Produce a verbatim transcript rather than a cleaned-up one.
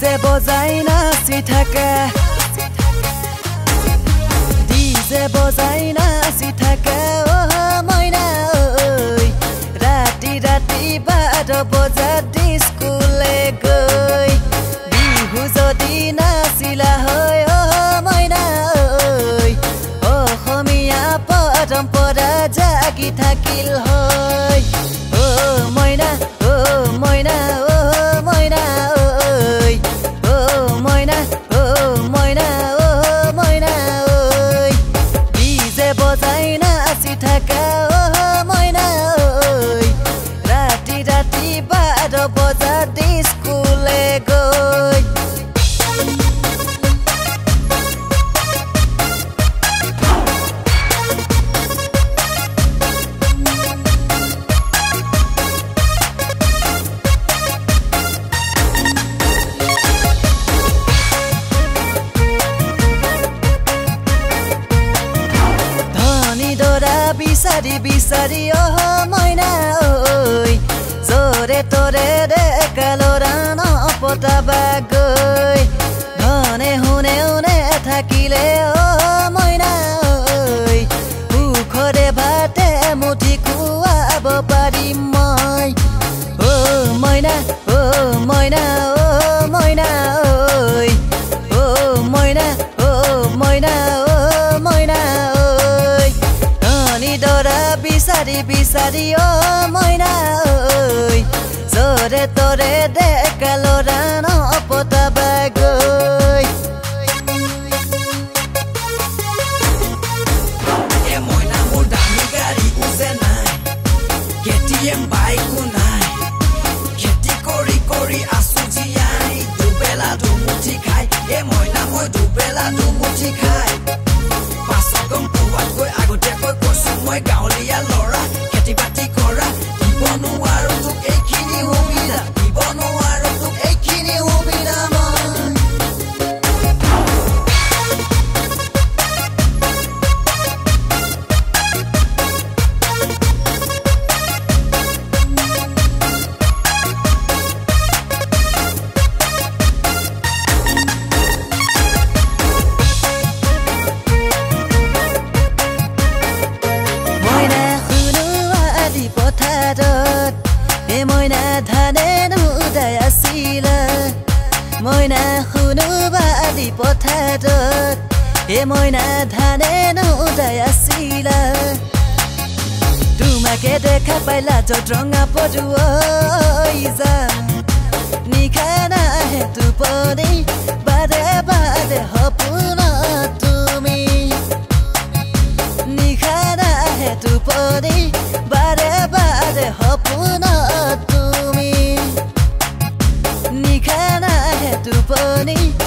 DJ বজাই নাচি থাকে ডিজে বজাই নাচি থাকে ও মইনা ঐ ৰাতি ৰাতি বাৰ বজাত ডিস্কোলে গৈ বিহু যদি নাচিলা হয় ও মইনা ঐ অসমীয়া পৰম্পৰা জাগি থাকিল হয় ও মইনা ও মইনা ও মইনা ঐ ও মইনা ও মইনা ও মইনা ঐ ডিজে বজাই নাচি থাকা ও মইনা ঐ ৰাতি ৰাতি বাৰ বজাত ডিস্কোলে গৈ বিচাৰি বিচাৰি অহ মইনা ঐ জৰে তৰে ডেকালৰা নপতাবা গৈ ধনে শুনে শুনে থাকিলে অ মইনা ঐ সুখৰে ভাতে মুঠি খুৱাব পাৰিম মই অ মইনা অ মইনা অ মইনা ঐ অ মইনা অ মইনা অ মইনা দৰা বিচাৰি বিচাৰি অ মইনা ঐ জৰে তৰে ডেকালৰা নপতাবা গৈ এ মইনা মোৰ দামী গাড়ী উজে নাই কেটিএম বাইকো নাই খেতি কৰি কৰি আছো জীয়াই দুবেলা দুমুঠি খাই এ মইনা মই দুবেলা দুমুঠি খাই পাছকম পোৱাতকৈ আগতীয়াকৈ কৈছো মই গাঁৱলীয়া ল'ৰা খেতি বাতি কৰা দিব নোৱাৰো তোক এইখিনি সুবিধা দিব নোৱাৰো তোক এইখিনি সুবিধা মইনা ধানে নুদাই আছিলা মইনা শুনো বাদি পথাৰত এ মইনা ধানে নুদাই আছিলা তোমাকে দেখা পাইলা যত ৰঙা পদুৱই যা নিশা নাহে টোপনি বাৰে বাৰে সপোন তুমি নিশা নাহে টোপনি বাৰে বাৰে সপোন তুমি নিশা নাহে টোপনি